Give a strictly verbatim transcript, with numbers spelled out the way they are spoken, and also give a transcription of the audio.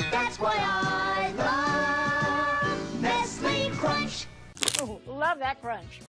That's why I love Nestle Crunch. Ooh, love that crunch.